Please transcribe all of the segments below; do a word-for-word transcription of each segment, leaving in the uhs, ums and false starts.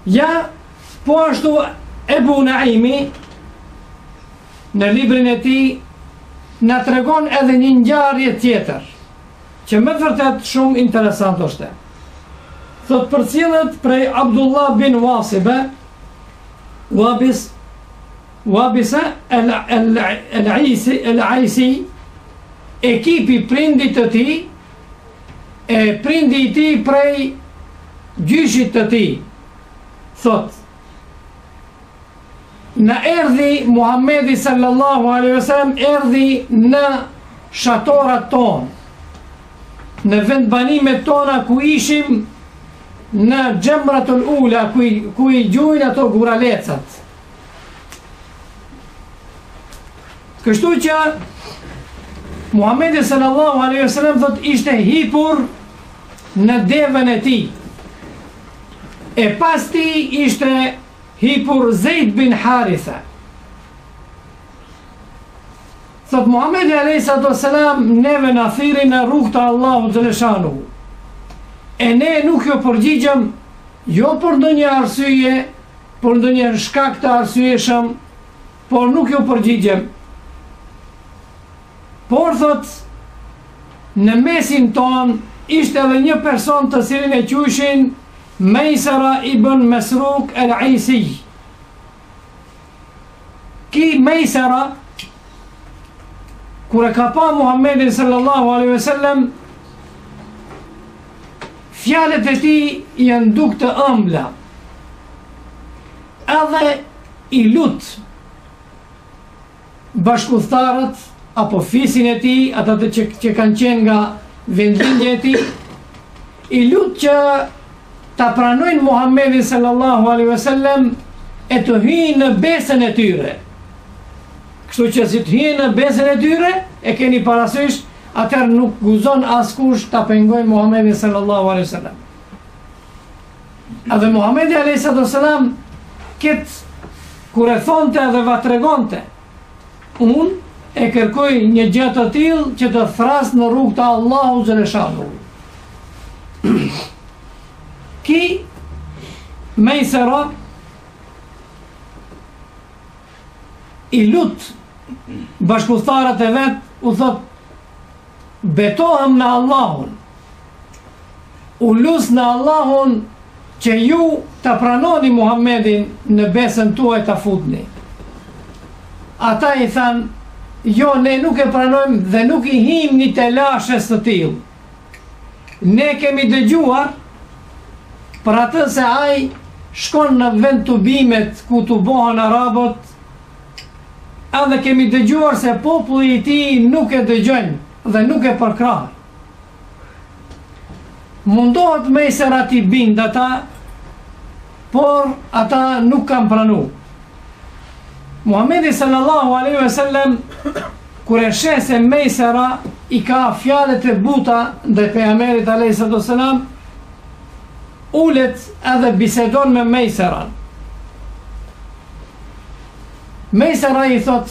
Ja, po ashtu Ebu Naimi në librin e tij na tregon edhe një ngjarje tjetër që më vërtet shumë interesant është. Thot përcjellet prej Abdullah bin Wasibe Wabis Wabisa el-Aisi el-Aisi, ekipi prindit të tij, e prindi i tij prej gjyshit të tij. Thot, në erdhi Muhammedi sallallahu alaihi wasallam, erdhi në shatorat tonë, në vendbanimet tona ku ishim në Gjemratul Ula, ku, ku i gjujnë ato guralecat. Kështu që Muhammedi sallallahu alaihi wasallam thot ishte hipur në devën e tij. E pas tij ishte hipur Zeid bin Haritha. Thot Muhammedi alayhi salatu wasalam neve na thirrin në rrugë të Allahut xhaleshanu. E ne nuk jo përgjigjëm, jo për ndonjë arsye, për ndonjë shkak të arsyeshëm, por nuk jo përgjigjëm. Por thot, në mesin ton ishte edhe një person të cilin e quajshin Mejsara ibn Mesruk el-Aisi. Ki Mejsara, kur e ka pa Muhammedin sallallahu alaihi wasallam, fjalët e tij janë duk të ëmbla. Edhe i lut bashkëudhëtarët apo fisin e tij, ata të që, që kanë qenë nga vendlindja e tij, i lut që ta pranojnë Muhammedin sallallahu alaihi wasallam e të hyjnë në besën e tyre. Kështu që si të hyjnë në besën e tyre, e keni parasysh, atëherë nuk guzon askush ta pengojnë Muhammedin sallallahu alaihi wasallam. Edhe Muhammedi alaihi wasallam këtë kur e thonte edhe va tregonte, unë e kërkoj një gjë të tillë që të thras në rrugë të Allahut xhaleshanu. Ki Mejsera i lut bashkëudhëtarët e vet, u thot betohem në Allahun, u lus në Allahun që ju të pranoni Muhammedin në besën tuaj të futni. Ata i thanë, jo, ne nuk e pranojmë dhe nuk i him një telashes të tillë. Ne kemi dëgjuar për atë se ai shkon në vend të bimet ku të bohen arabët, edhe kemi dëgjuar se populli i tij nuk e dëgjojnë dhe nuk e përkrahën. Mundohet Mejsera t'i bind ata, por ata nuk kanë pranuar. Muhammedi sallallahu alaihi wasallam kur e sheh se Mejsera i ka fjalët e buta ndaj pejgamberit alaihi salatu wasalam, ulet edhe bisedon me Mejseran. Mejsera i thot,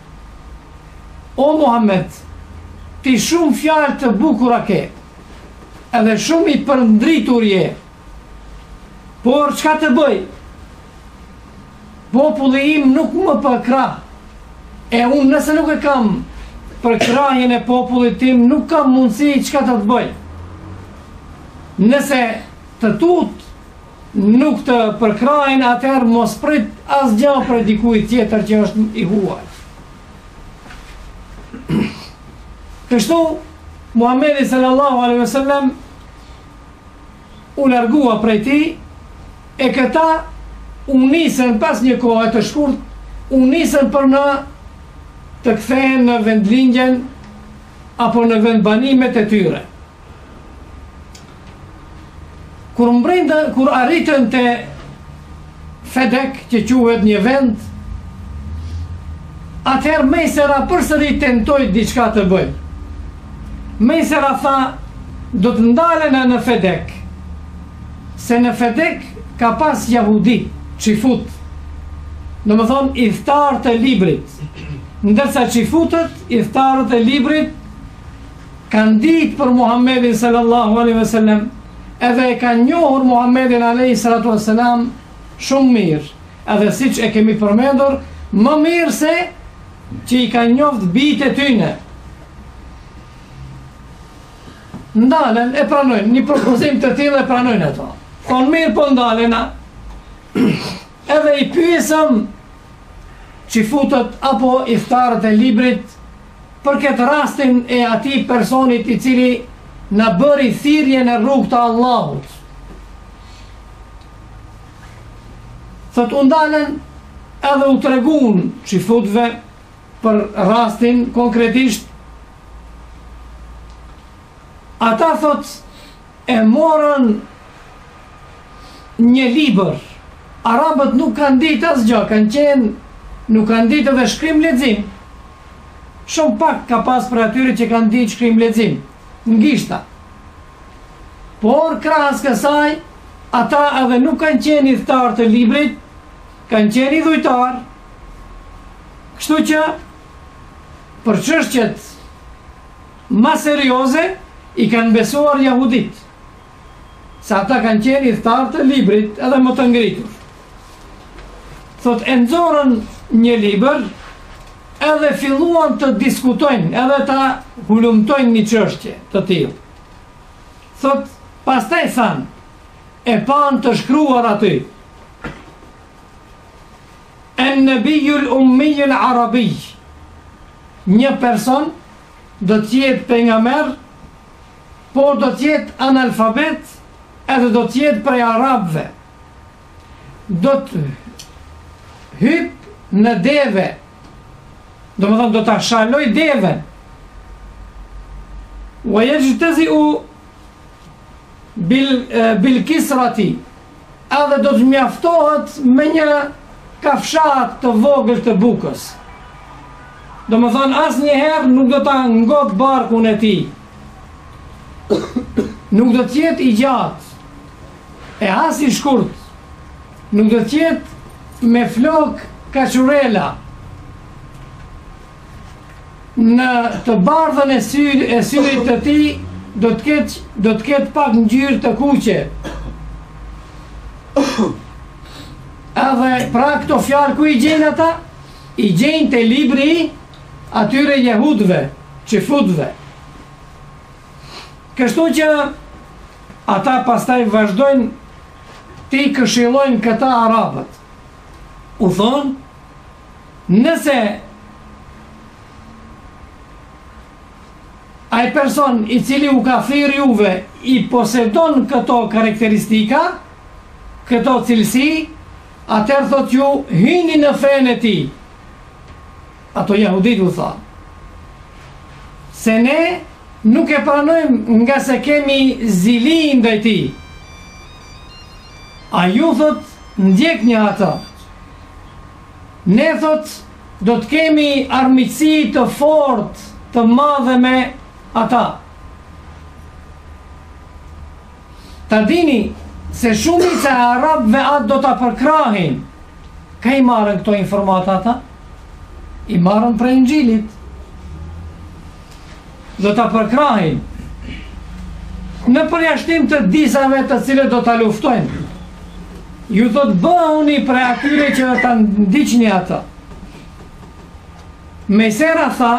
o Muhammed, ti shumë fjalë të bukura ke, edhe shumë i përndritur je, por çka të bëj? Populli im nuk më përkrah, e unë nëse nuk e kam përkrahjen e popullit tim, nuk kam mundësi çka të të bëj. Nëse të tut nuk të përkrahin, atëherë mos prit asgjë për dikujt tjetër që është i huaj. Kështu Muhammedi sallallahu alaihi wasallam u largua prej tij, e këta u nisën pas një kohe të shkurt, u nisën për në të kthehen në vendlindjen apo në vendbanimet e tyre. Kur mbrenda, kur arritën te Fedek, që quhet një vend, atëherë Mejsera përsëri tentoi diçka të bëjë. Mejsera tha, do të ndalena në Fedek, se në Fedek ka pas jahudi, qifut, në më thonë idhtar të librit, ndërsa qifutët, idhtarët e librit, kanë ditë për Muhammedin sallallahu alaihi wasallam, edhe e kanë njohur Muhammedin alaihi salatu wasalam shumë mirë, edhe si që e kemi përmendur, më mirë se që i ka njoft bitë e tyne. Ndalen e pranojnë, një propozim të tillë e pranojnë ato. Thonë mirë po ndalena, edhe i pyesëm që futët apo iftarët e librit për këtë rastin e ati personit i cili në bëri thirrje në rrugë të Allahut. Thot u ndalen edhe u tregun që futëve për rastin konkretisht. Ata thot e morën një libër. Arabët nuk kanë ditë asgjë, kanë qenë, nuk kanë ditë edhe shkrim lexim. Shumë pak ka pas për atyre që kanë ditë shkrim lexim, ngishta. Por krahas kësaj, ata edhe nuk kanë qenë idhtar të librit, kanë qenë idhujtar. Kështu që për çështjet më serioze i kanë besuar jahudit, sa ata kanë qenë idhtar të librit edhe më të ngritur. Thot e nxorën një libër edhe filluan të diskutojnë, edhe ta hulumtojnë një çështje të tillë. Thot pastaj thanë, e pan të shkruar aty, en-nabiyul ummiyul arabi, një person do të jetë pejgamber, por do të jetë analfabet edhe do të jetë prej arabëve. Do të hyp në deve, do më thënë do të shaloj deve, wa yajtazi'u bil, bil kisrati, edhe do të mjaftohet me një kafshat të vogël të bukës. Do më thënë asë njëherë nuk do të ngot barkun e ti, nuk do të jetë i gjatë, e as i shkurt, nuk do të jetë me flok kachurela, në të bardhën e syrit, e syrit të ti do të ketë do të ketë pak ngjyrë të kuqe. Edhe pra këto fjalë ku i gjenë ata? I gjenë te libri atyre jehudëve, çifutëve. Kështu që ata pastaj vazhdojnë të i këshillojnë këta arabët. U thonë, nëse ai person i cili u ka thirrë juve i posedon këto karakteristika, këto cilësi, atëherë thot ju hyni në fenë e tij. Ato jahudit u tha, se ne nuk e pranojmë nga se kemi zili ndaj tij. A ju thot ndjek një ata. Ne thot do të kemi armiqësi të fortë, të madhe me ata. Ta dini se shumica e arabëve atë do ta përkrahin. Ka i marrën këto informata ata? I marrën prej Injilit. Do ta përkrahin. Në përjashtim të disave të cilët do ta luftojnë. Ju thot bëhuni prej atyre që ta ndiqni ata. Mesera tha,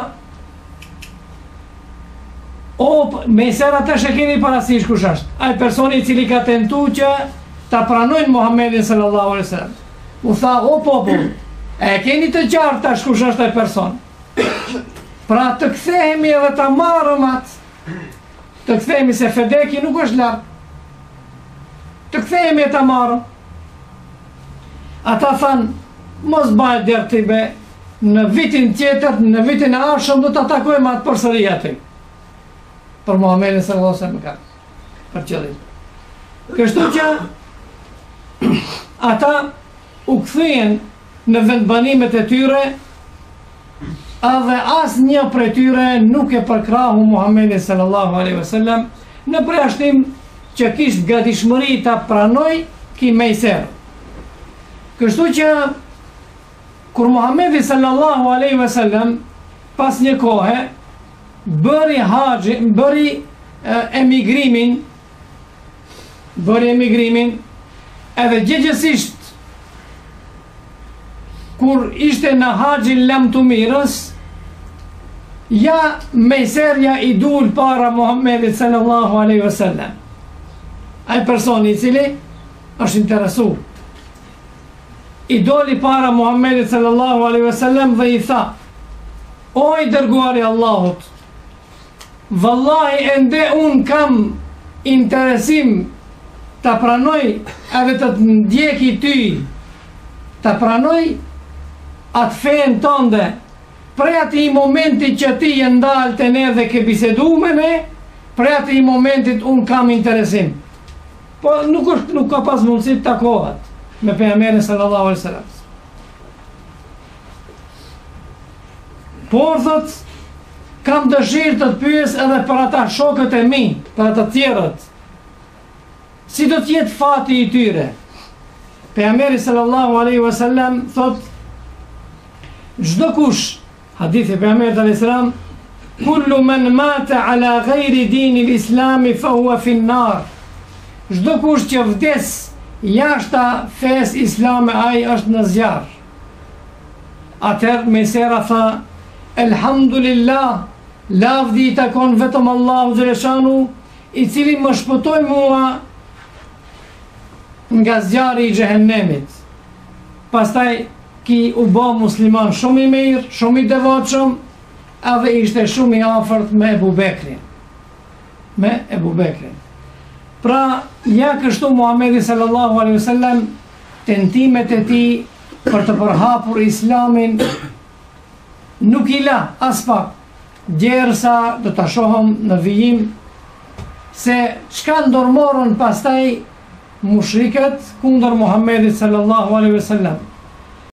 o, mesera të shekini parasysh kush është. Ai personi i cili ka tentu që ta pranojnë Muhammedin sallallahu alaihi wasallam. U tha, o popull, e keni të qartë tash kush është ai person. Pra të kthehemi edhe ta marrëm atë. Të kthehemi se Fedeki nuk është larg. Të kthehemi e ta marrëm. Ata thanë, mos bëj derti be, në vitin tjetër, në vitin e ardhshëm do të atakojmë atë përsëri aty. Për Muhammedin sallallahu alaihi wasallam, për qëllim. Kështu që ata u kthyen në vendbanimet e tyre, edhe asë një prej tyre nuk e përkrahu Muhammedin sallallahu alaihi wasallam, në përjashtim që kishte gatishmëri ta pranoj ki Mejser. Kështu që kur Muhammedi sallallahu alaihi wasallam pas një kohe bëri haxhi, bëri emigrimin, bëri emigrimin, edhe gjithësisht kur ishte në haxhin lam të mirës, ja mejserja i dul para Muhammedit sallallahu alaihi wasallam. Ai personi i cili është interesu, i doli para Muhammedit sallallahu alaihi wasallam dhe i tha: o i dërguari Allahut, vallahi ende un kam interesim ta pranoj edhe të të ndjeki ty, ta pranoj atë fen tënde, prej ati momentit që ti je ndalë të ne dhe ke bisedu me ne, prej ati momentit unë kam interesim. Po nuk është, nuk ka pas mundësi të takohet me pejgamberin sallallahu alaihi wasallam. Por thot, kam dëshirë të të pyes edhe për ata shokët e mi, për ata tjerët, si do të jetë fati i tyre. Pejgamberi sallallahu alaihi wasallam thot, çdo kush, hadithi pejgamberit alayhis salam, kullu man mata ala ghayri dini l-islam fa huwa fi an-nar. Çdo kush që vdes jashta fes islame, ai është në zjarr. Atëherë mesera tha: elhamdulillah, lavdi i takon vetëm Allahu xhaleshanu, i cili më shpëtoi mua nga zjarri i xhehenemit. Pastaj ki u bë musliman shumë i mirë, shumë i devotshëm, edhe ishte shumë i afërt me Ebu Bekrin. Me Ebu Bekrin. Pra, ja kështu Muhamedi sallallahu alaihi wasallam tentimet e tij për të përhapur islamin nuk i la as pak, derisa do ta shohëm në vijim se çka ndërmorën pastaj mushrikët kundër Muhamedit sallallahu alaihi wasallam.